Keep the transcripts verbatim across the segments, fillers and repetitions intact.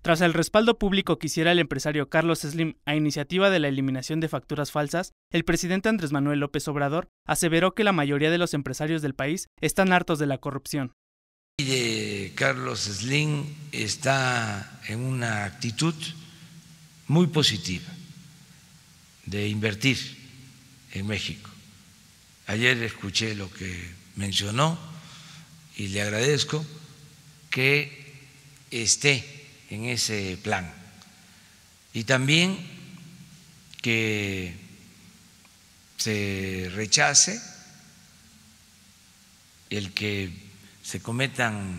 Tras el respaldo público que hiciera el empresario Carlos Slim a iniciativa de la eliminación de facturas falsas, el presidente Andrés Manuel López Obrador aseveró que la mayoría de los empresarios del país están hartos de la corrupción. De Carlos Slim está en una actitud muy positiva de invertir en México. Ayer escuché lo que mencionó y le agradezco que esté en ese plan y también que se rechace el que se cometan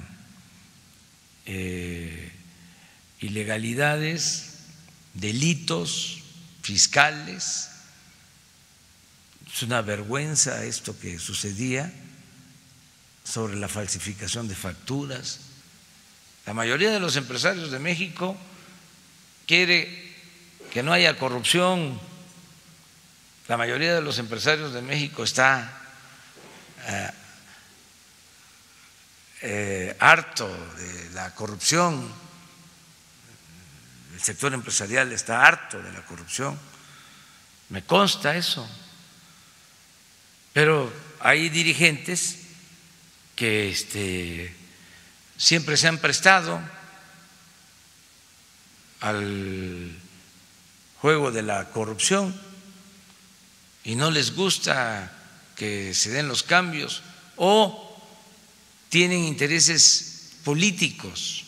eh, ilegalidades, delitos fiscales. Es una vergüenza esto que sucedía sobre la falsificación de facturas. La mayoría de los empresarios de México quiere que no haya corrupción. La mayoría de los empresarios de México está eh, eh, harto de la corrupción. El sector empresarial está harto de la corrupción. Me consta eso. Pero hay dirigentes que este, siempre se han prestado al juego de la corrupción y no les gusta que se den los cambios o tienen intereses políticos